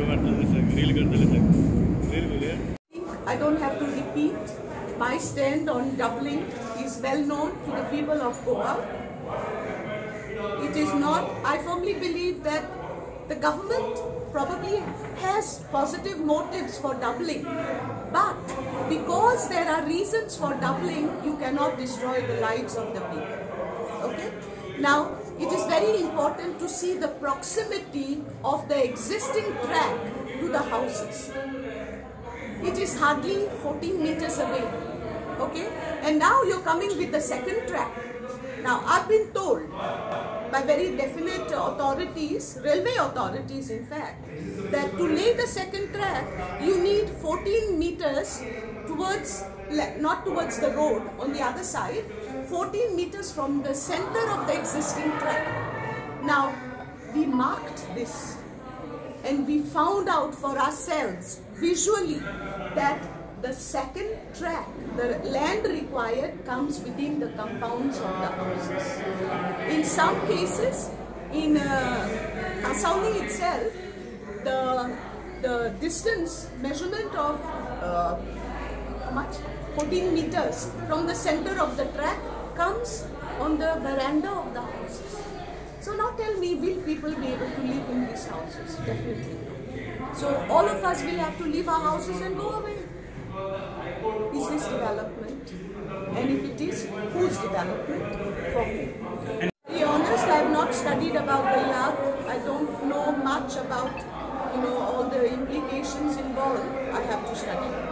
I don't have to repeat. My stand on doubling is well known to the people of Goa. It is not, I firmly believe that the government probably has positive motives for doubling, but because there are reasons for doubling, you cannot destroy the lives of the people. Okay? Now, it is very important to see the proximity of the existing track to the houses. It is hardly 14 meters away. Okay? And now you're coming with the second track. Now, I've been told by very definite authorities, railway authorities in fact, that to lay the second track, you need 14 meters towards, not towards the road, on the other side, 14 meters from the center of the existing track. Now, we marked this and we found out for ourselves visually that the second track, the land required, comes within the compounds of the houses. In some cases, in Kasauli itself, the distance measurement of how much? 14 meters from the center of the track comes on the veranda of the houses. So now tell me, will people be able to live in these houses? Definitely. So all of us will have to leave our houses and go away. Is this development? And if it is, whose development? For who? To be honest, I have not studied about the yacht. I don't know much about, all the implications involved. I have to study it.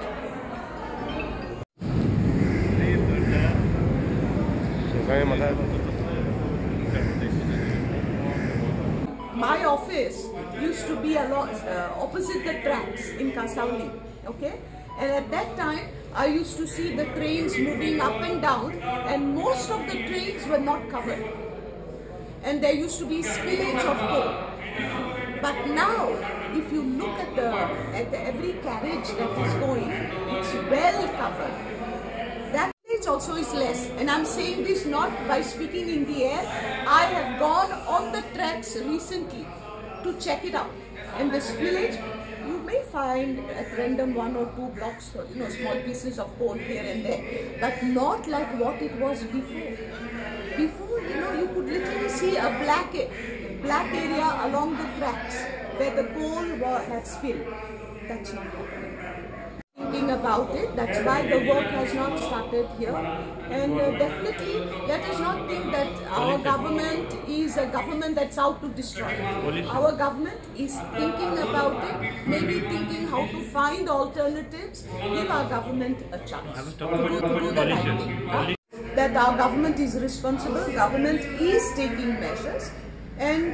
My office used to be opposite the tracks in Kasauli, okay? And at that time, I used to see the trains moving up and down, and most of the trains were not covered. And there used to be spillage of coal. But now, if you look at every carriage that is going, it's well covered. That spillage also is less. And I'm saying this not by speaking in the air. I have gone on the tracks recently to check it out. And the spillage, you may find at random 1 or 2 blocks, small pieces of coal here and there, but not like what it was before. Before, you could literally see a black area along the tracks where the coal had spilled. That's not happening. Thinking about it, that's why the work has not started here. And definitely, let us not think that our government is a government that's out to destroy. Our government is thinking about it, maybe thinking how to find alternatives, give our government a chance to do the right thing. That our government is responsible, government is taking measures, and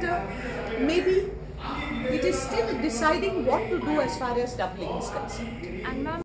maybe it is still deciding what to do as far as doubling is concerned.